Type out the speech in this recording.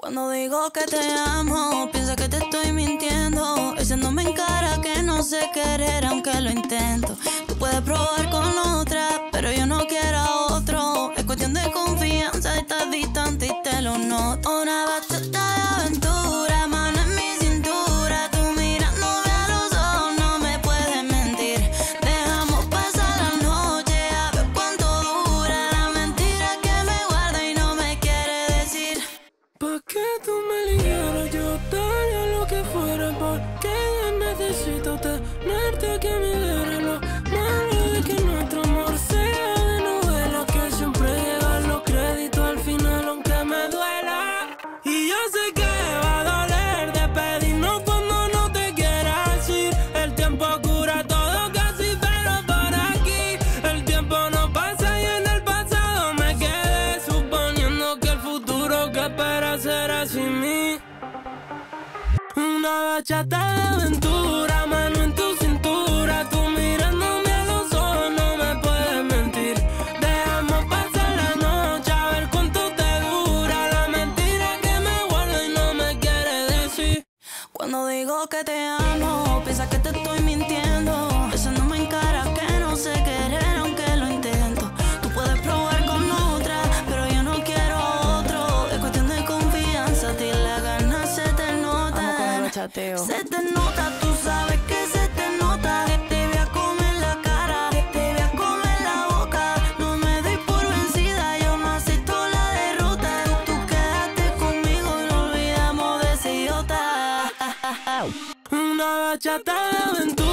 Cuando digo que te amo, piensa que te estoy mintiendo, echándome en cara que no sé querer aunque lo intento. Tú puedes probar con otra, pero yo no quiero a otro. Es cuestión de confianza, estás distante y te lo noto. Una bachata de aventura, mano en mi cintura, tú mirándome a los ojos, no me puedes mentir. Dejamos pasar la noche a ver cuánto dura la mentira que me guarda y no me quiere decir. ¿Pa' qué tú me ligaras? Yo daría lo que fuera porque ya necesito tenerte aquí a mi vera. Lo malo es que nuestro amor sea de novela, que siempre llegan los créditos al final aunque me duela. Y yo sé que va a doler despedirnos cuando no te quieras ir. El tiempo cura todo casi, pero por aquí el tiempo no pasa y en el pasado me quedé suponiendo que el futuro que espera será sin mí. Una bachata de aventura, mano en tu cintura, tú mirándome a los ojos, no me puedes mentir. Dejamos pasar la noche a ver cuánto te dura la mentira que me guarda y no me quiere decir. Cuando digo que te amo, piensa que te estoy mintiendo, echándome en cara que no sé querer aunque lo intento. Tú puedes probar con otra, pero yo no quiero otro. Es cuestión de confianza, a ti las ganas se te notan. Se te nota, tú sabes que se te nota. Te voy a comer la cara, te voy a comer la boca. No me doy por vencida, yo no acepto la derrota. Tú quedaste conmigo y no olvidamos de ese idiota. Una bachata de aventura.